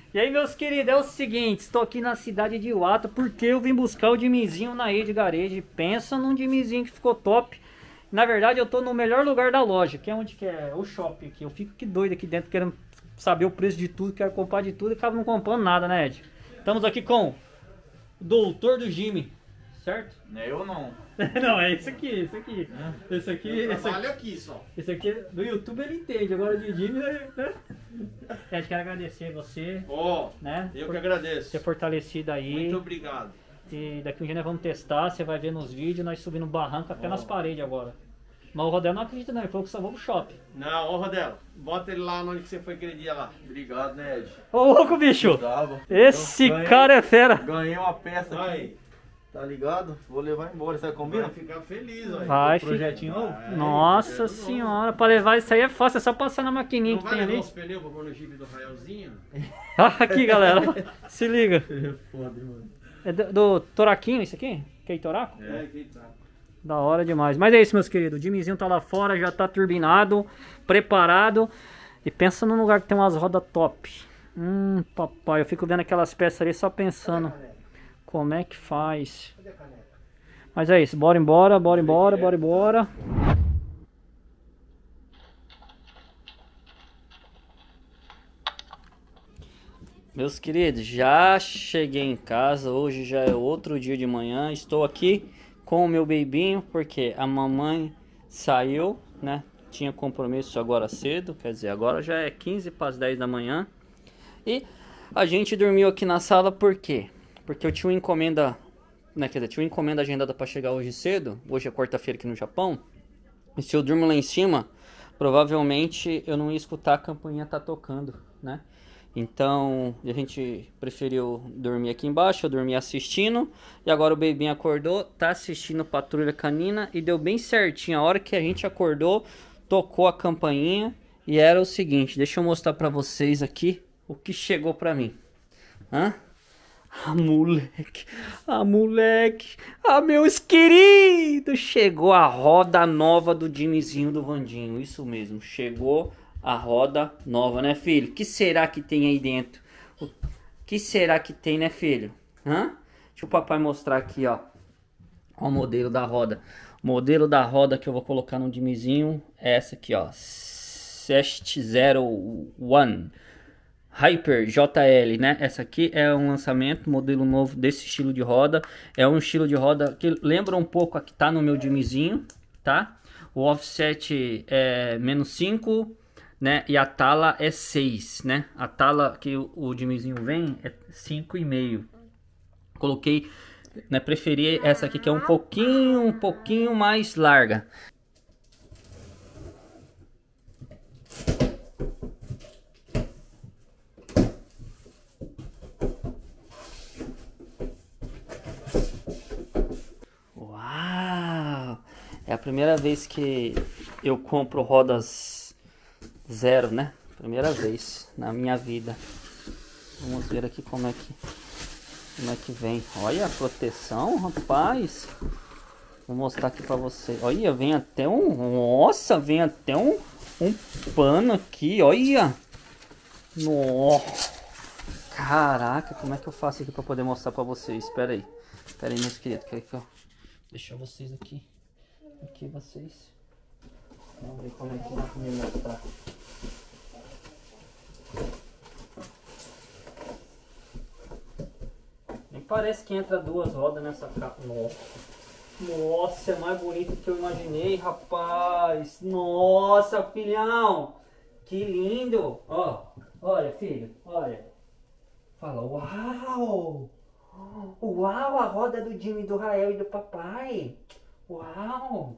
E aí, meus queridos, é o seguinte, estou aqui na cidade de Iwata porque eu vim buscar o Dimizinho na Edgarage. Pensa num Dimizinho que ficou top. Na verdade, eu tô no melhor lugar da loja, que é onde que é o shopping aqui. Eu fico que doido aqui dentro, querendo saber o preço de tudo, quero comprar de tudo e acabo não comprando nada, né, Ed? Estamos aqui com o doutor do Jimmy, certo? Não é eu não. Não, é esse aqui, esse aqui. Esse aqui, Eu trabalho aqui só. esse aqui do YouTube ele entende, agora de Jimmy, né? Ed, quero agradecer você, né? Eu por que agradeço. ter fortalecido aí. Muito obrigado. E daqui um dia nós vamos testar, você vai ver nos vídeos, nós subindo barranco até nas paredes agora. Mas o Rodel não acredita não, ele falou que só vamos pro shopping. Não, ô Rodelo, bota ele lá onde que você foi aquele dia lá. Obrigado, né, Ed? Ô louco, bicho! Bravo. Esse Ganhei- cara é fera! Ganhei uma peça aqui, Vai, tá ligado? Vou levar embora, você combina? vai ficar feliz, ó. Vai, Projetinho novo? Nossa senhora, pra levar isso aí é fácil, é só passar na maquininha Não que vai tem levar ali. os pneus pra pôr no Jeep do Raelzinho? Aqui, galera, se liga. Foda, mano. É do Toraquinho isso aqui? Que é Toraco? É, que tá. Da hora demais. Mas é isso, meus queridos. O Dimizinho tá lá fora, já tá turbinado, preparado. E pensa num lugar que tem umas rodas top. Papai, eu fico vendo aquelas peças ali só pensando como é que faz. Mas é isso, bora embora, bora embora, bora embora. Meus queridos, já cheguei em casa, hoje já é outro dia de manhã, estou aqui com o meu bebinho, porque a mamãe saiu, né, tinha compromisso agora cedo, quer dizer, agora já é 15 para as 10 da manhã, e a gente dormiu aqui na sala, por quê? Porque eu tinha uma encomenda, né, quer dizer, tinha uma encomenda agendada para chegar hoje cedo, hoje é quarta-feira aqui no Japão, e se eu durmo lá em cima, provavelmente eu não ia escutar a campainha tá tocando, né? Então a gente preferiu dormir aqui embaixo, eu dormi assistindo. E agora o bebinho acordou, tá assistindo Patrulha Canina. E deu bem certinho, a hora que a gente acordou, tocou a campainha. E era o seguinte, deixa eu mostrar pra vocês aqui o que chegou pra mim. Moleque, meus queridos, chegou a roda nova do Dimizinho do Vandinho, isso mesmo, chegou a roda nova, né, filho? O que será que tem aí dentro? O que será que tem, né, filho? Deixa o papai mostrar aqui, ó. Ó o modelo da roda. O modelo da roda que eu vou colocar no Dimizinho é essa aqui, ó. 701 Hyper JL, né? Essa aqui é um lançamento, modelo novo desse estilo de roda. É um estilo de roda que lembra um pouco a que tá no meu Dimizinho, tá? O offset é -5, né? E a tala é 6, né? A tala que o Dimizinho vem é 5,5. Coloquei, né? Preferi essa aqui que é um pouquinho mais larga. Uau! É a primeira vez que eu compro rodas zero, né? Primeira vez na minha vida. Vamos ver aqui como é que vem. Olha a proteção, rapaz. Vou mostrar aqui pra você. Olha, vem até nossa, vem até um pano aqui, olha. Nossa. Caraca, como é que eu faço aqui pra poder mostrar pra vocês? Espera aí, meus queridos. Quer que eu deixar vocês aqui? Aqui vocês. Vamos ver como é que dá pra me mostrar. Nem parece que entra duas rodas nessa capa. Nossa, é mais bonito que eu imaginei, rapaz. Nossa, filhão. Que lindo. Ó, olha, filho, olha. Fala, uau. Uau, a roda do Jimmy, do Rael e do papai. Uau.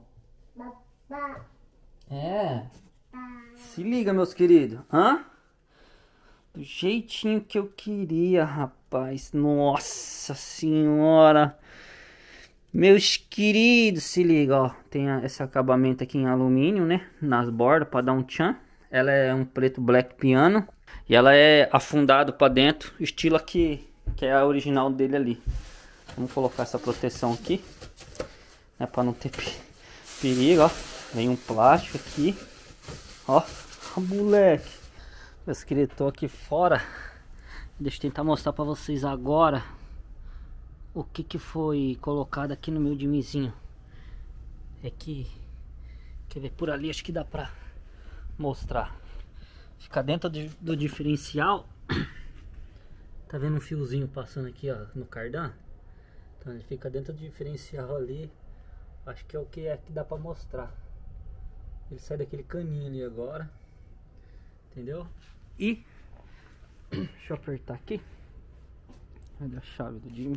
É. Se liga, meus queridos. Do jeitinho que eu queria, rapaz. Nossa senhora. Meus queridos, se liga, ó. Tem esse acabamento aqui em alumínio, né? Nas bordas, para dar um tchan. Ela é um preto black piano. E ela é afundado para dentro. Estilo aqui, que é a original dele ali. Vamos colocar essa proteção aqui, né? Para não ter perigo, ó. Vem um plástico aqui. Ó, moleque. Meus queridos, tô aqui fora. Deixa eu tentar mostrar pra vocês agora o que foi colocado aqui no meu Jimmyzinho. É que, quer ver, por ali acho que dá pra mostrar. Fica dentro do diferencial. Tá vendo um fiozinho passando aqui, ó, no cardan? Então ele fica dentro do diferencial ali. Acho que é que dá pra mostrar. Ele sai daquele caninho ali agora. Entendeu? E deixa eu apertar aqui. Cadê a chave do Jimmy?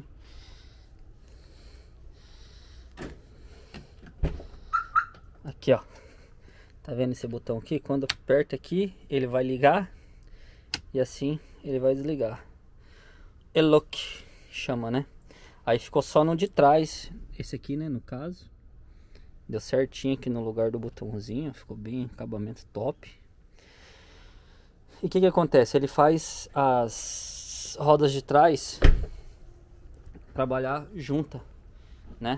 Aqui, ó. Tá vendo esse botão aqui? Quando aperta aqui, ele vai ligar. E assim ele vai desligar. E-lock chama, né? Aí ficou só no de trás. Esse aqui, né, no caso. Deu certinho aqui no lugar do botãozinho. Ficou bem, acabamento top. E o que acontece? Ele faz as rodas de trás trabalhar junta, né?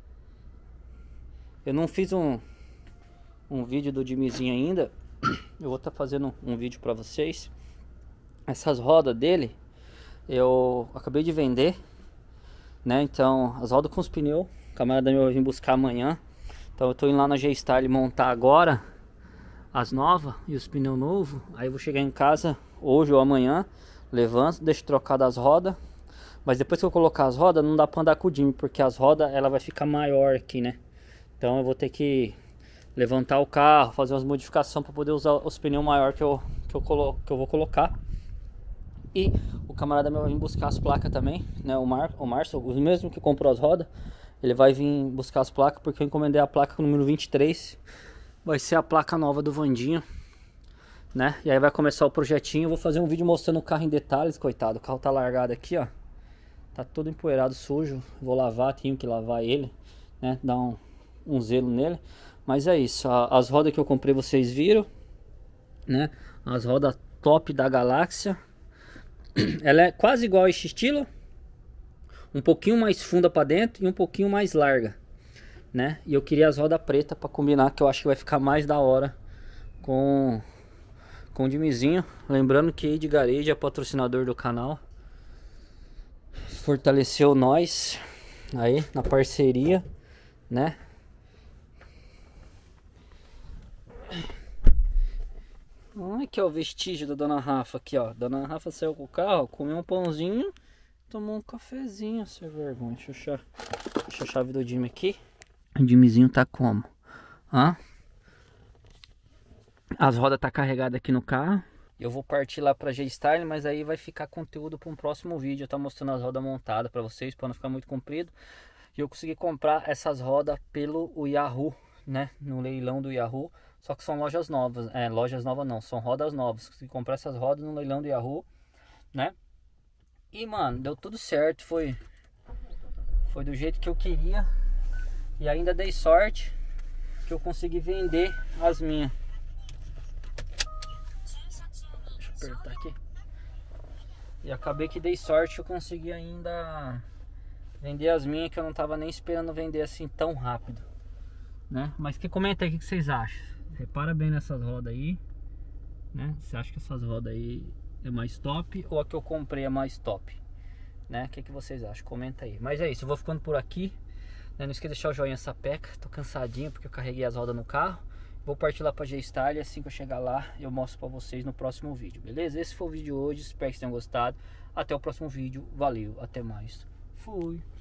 Eu não fiz um vídeo do Jimmyzinho ainda. Eu vou estar fazendo um vídeo para vocês. Essas rodas dele eu acabei de vender, né? Então as rodas com os pneus, o camarada meu vai vir buscar amanhã. Então eu tô indo lá na G-Style montar agora as novas e os pneus novos. Aí eu vou chegar em casa hoje ou amanhã, levanto, deixo trocar das rodas. Mas depois que eu colocar as rodas, não dá pra andar com o Jimmy, porque as rodas ela vai ficar maior aqui, né? Então eu vou ter que levantar o carro, fazer umas modificações para poder usar os pneus maiores que eu vou colocar. E o camarada meu vai vir buscar as placas também, né? O Márcio, o mesmo que comprou as rodas, ele vai vir buscar as placas, porque eu encomendei a placa com o número 23. Vai ser a placa nova do Vandinho, né? E aí vai começar o projetinho. Eu vou fazer um vídeo mostrando o carro em detalhes, coitado. O carro tá largado aqui, ó. Tá todo empoeirado, sujo. Vou lavar, tenho que lavar ele, né? Dar um zelo nele. Mas é isso. As rodas que eu comprei vocês viram, né? As rodas top da Galáxia. Ela é quase igual a esse estilo. Um pouquinho mais funda pra dentro e um pouquinho mais larga, né? E eu queria as rodas pretas pra combinar, que eu acho que vai ficar mais da hora com o Jimmyzinho. Lembrando que Edgar é patrocinador do canal. Fortaleceu nós aí na parceria, né? Olha aqui, ó, o vestígio da Dona Rafa aqui, ó. Dona Rafa saiu com o carro, comeu um pãozinho, tomou um cafezinho, sem vergonha. Deixa a chave do Jimmy aqui. O Jimmyzinho tá como? Hã? As rodas tá carregadas aqui no carro. Eu vou partir lá pra G-Style, mas aí vai ficar conteúdo para um próximo vídeo. Eu tô mostrando as rodas montadas para vocês, para não ficar muito comprido. E eu consegui comprar essas rodas pelo Yahoo, né? No leilão do Yahoo. Só que são lojas novas. Lojas novas não, são rodas novas. Consegui comprar essas rodas no leilão do Yahoo, né? E, mano, deu tudo certo. Foi do jeito que eu queria. E ainda dei sorte que eu consegui vender as minhas. Deixa eu apertar aqui. E acabei que dei sorte, eu consegui ainda vender as minhas, que eu não tava nem esperando vender assim tão rápido, né? Mas comenta aí o que vocês acham. Repara bem nessas rodas aí, né? Você acha que essas rodas aí é mais top ou a que eu comprei é mais top, né? O que vocês acham? Comenta aí. Mas é isso, eu vou ficando por aqui, né? Não esqueça de deixar o joinha sapeca. Tô cansadinho porque eu carreguei as rodas no carro. Vou partir lá pra G-Style. Assim que eu chegar lá eu mostro pra vocês no próximo vídeo, beleza? Esse foi o vídeo de hoje, espero que vocês tenham gostado. Até o próximo vídeo, valeu, até mais, fui!